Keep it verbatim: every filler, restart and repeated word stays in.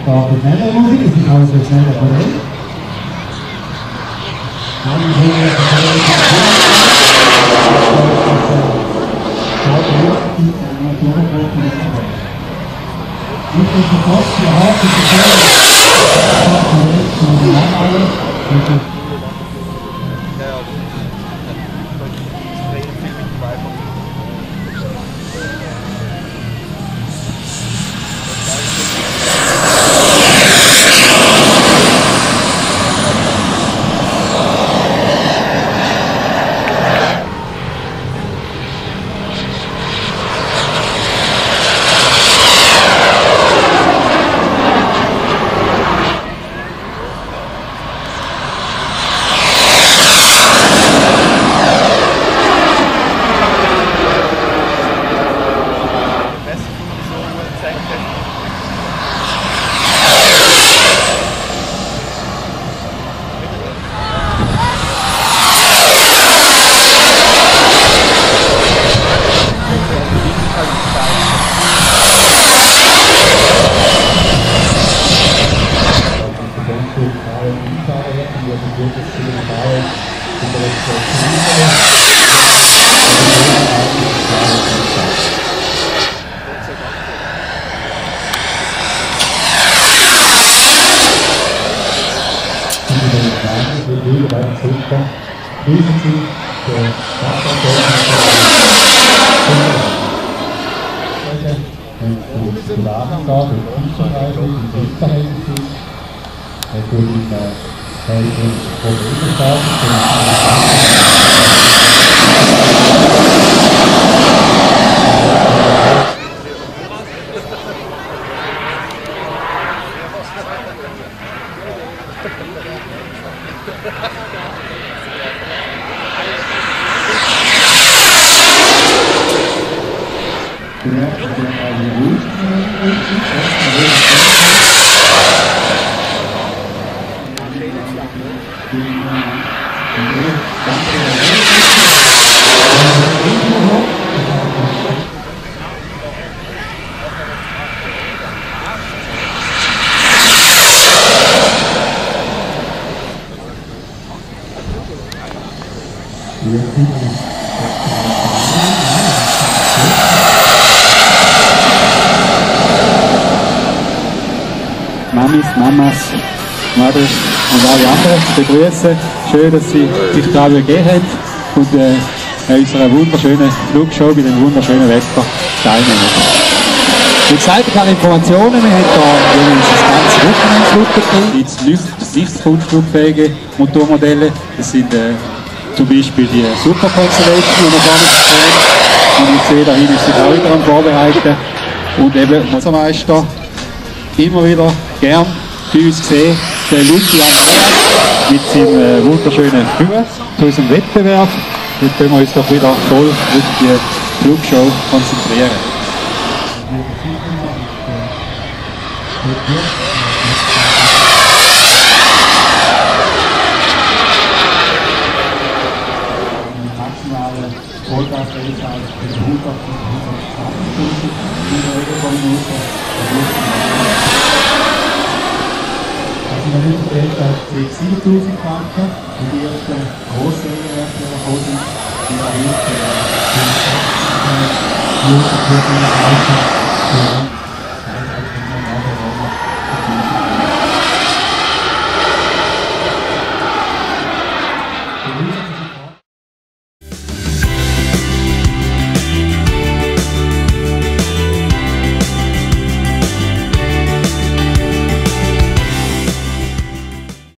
starke schnelle Musik, es ist also ein schneller Parade. Dann sehen wir das Nichtsdestotrotz, die Harte ist sehr Grüßen Sie der und die Ladengabe, die Tiefenreise, die Winterhände, natürlich helfen Mamis, Mamas, Mothers und alle anderen zu begrüßen. Schön, dass Sie sich da gegeben haben und äh, an unserer wunderschönen Flugshow bei dem wunderschönen Wetter teilnehmen. Wie gesagt, ein paar Informationen. Wir haben hier jeweils das ganze Wochenendflugbetrieb. Jetzt Luft-, Sichtkunstflugfähige Motormodelle. Das sind äh, zum Beispiel die Super Constellation, die wir vorne sehen. Und ich sehe, da hinten ist sich auch wieder am Vorbereiten. Und eben Meistermeister immer wieder gern bei uns gesehen, der Luigi Andreas mit seinem äh, wunderschönen Crew zu unserem Wettbewerb. Jetzt können wir uns doch wieder voll auf die Flugshow konzentrieren. Also wir sind jetzt auf siebentausend Franken und die ersten Großserie gekommen sind, die erhöht die User für die Erreichung.